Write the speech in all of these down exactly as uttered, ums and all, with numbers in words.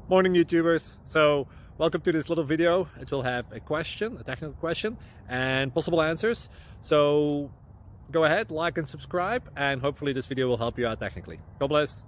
Morning, YouTubers. So welcome to this little video. It will have a question, a technical question, and possible answers. So go ahead, like and subscribe, and hopefully this video will help you out technically. God bless.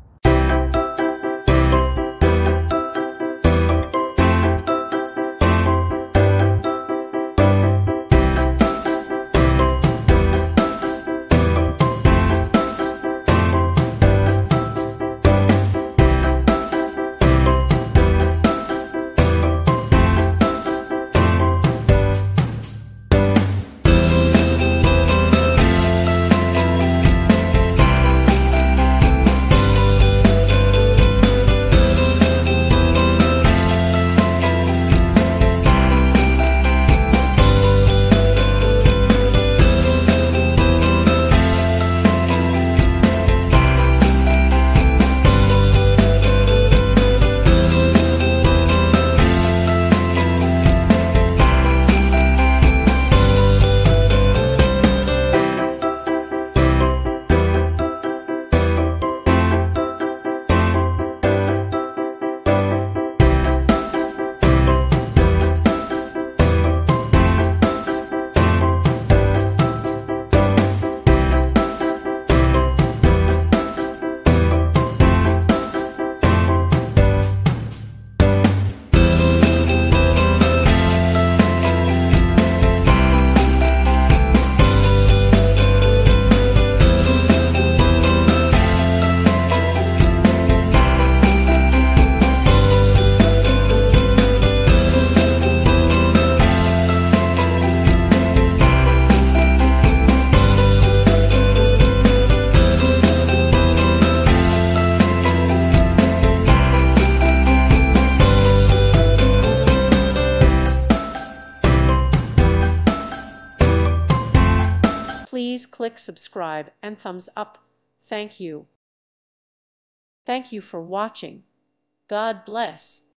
Please click subscribe and thumbs up. Thank you. Thank you for watching. God bless.